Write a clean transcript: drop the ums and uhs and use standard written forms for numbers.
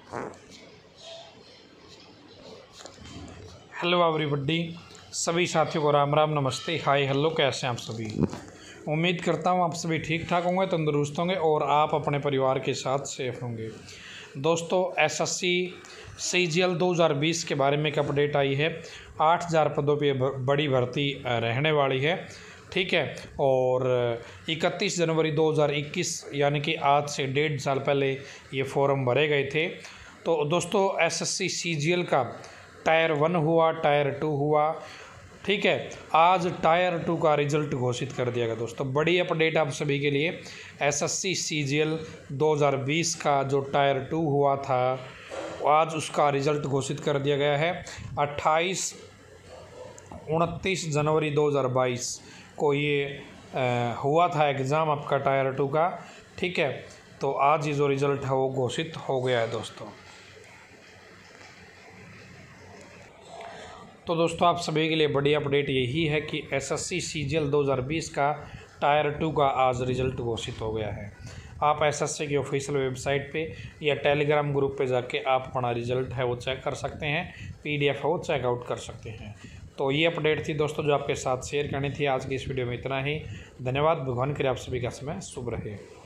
Hello everybody, सभी साथियों को राम राम, नमस्ते, हाय, हेलो। कैसे हैं आप सभी? उम्मीद करता हूँ आप सभी ठीक ठाक होंगे, तंदुरुस्त होंगे और आप अपने परिवार के साथ सेफ होंगे। दोस्तों, एसएससी सीजीएल 2020 के बारे में एक अपडेट आई है। 8000 पदों पे बड़ी भर्ती रहने वाली है, ठीक है। और 31 जनवरी 2021 यानी कि आज से 1.5 साल पहले ये फॉर्म भरे गए थे। तो दोस्तों, एसएससी सीजीएल का टायर 1 हुआ, टायर 2 हुआ, ठीक है। आज टायर 2 का रिजल्ट घोषित कर दिया गया। दोस्तों, बड़ी अपडेट आप सभी के लिए। एसएससी सीजीएल 2020 का जो टायर 2 हुआ था, आज उसका रिजल्ट घोषित कर दिया गया है। 29 जनवरी 2022 को ये हुआ था एग्ज़ाम आपका टायर 2 का, ठीक है। तो आज ये जो रिज़ल्ट है वो घोषित हो गया है दोस्तों। तो दोस्तों, आप सभी के लिए बड़ी अपडेट यही है कि एसएससी सीजीएल 2020 का टायर 2 का आज रिज़ल्ट घोषित हो गया है। आप एसएससी की ऑफिशियल वेबसाइट पे या टेलीग्राम ग्रुप पे जाके आप अपना रिज़ल्ट है वो चेक कर सकते हैं, पीडीएफ है वो चेकआउट कर सकते हैं। तो ये अपडेट थी दोस्तों जो आपके साथ शेयर करनी थी। आज की इस वीडियो में इतना ही। धन्यवाद। भगवान करे आप सभी का समय शुभ रहे।